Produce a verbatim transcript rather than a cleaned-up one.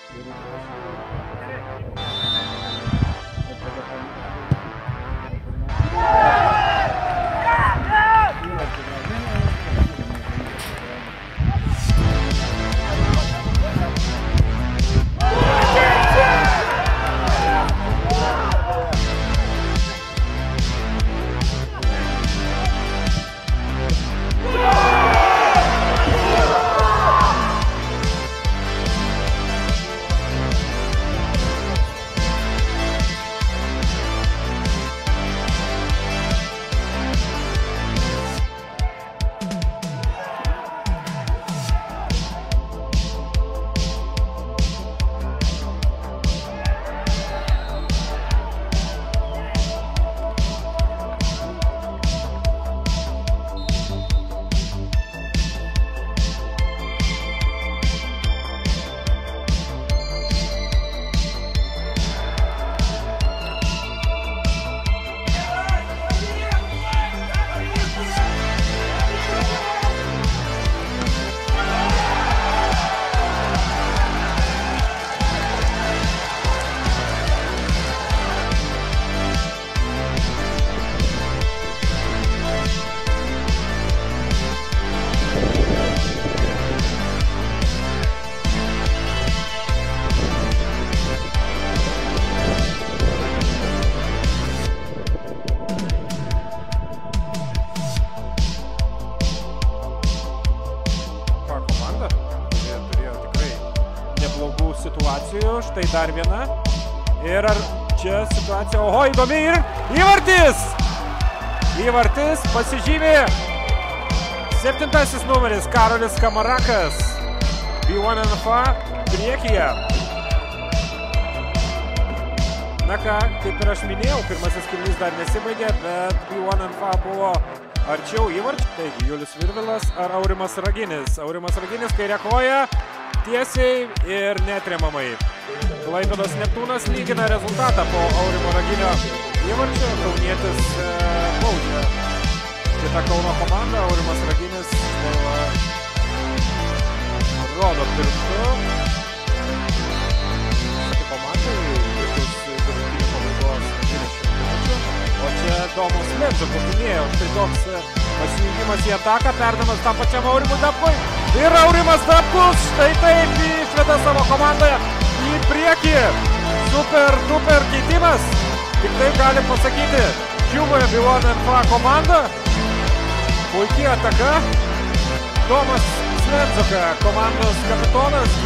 situacijų, štai dar viena. Ir ar čia situacija, oho, įdomi ir įvartis! Įvartis pasižymė septintasis numeris Karolis Kamarakas. B one N F A priekyje. Na ką, kaip ir aš minėjau, pirmasis kėlinys dar nesibaigė, bet B one N F A buvo arčiau įvarčių. Taigi, Julius Virvilas ar Aurimas Raginis. Aurimas Raginis kairė koja, tiesiai ir netremamai. Klaipėdos Neptūnas lygina rezultatą po Aurimo Raginio įvarčio. Kaunietis e, baudžia kitą Kauno komandą. Aurimas Raginis e, rodo pirštu. Komandai likus vidutinio pabaigos dvidešimt minučių. O čia Domas Ledžo paminėjo. Štai toks pasijungimas į ataką, perdamas tam pačiam Aurimui Dapkui. Ir Aurimas Dapkus štai taip išveda savo komandą į priekį. Super, super keitimas. Tik taip galim pasakyti. Džiugoja B one N F A komanda. Puikiai ataka. Tomas Sledzoka, komandos kapitonas.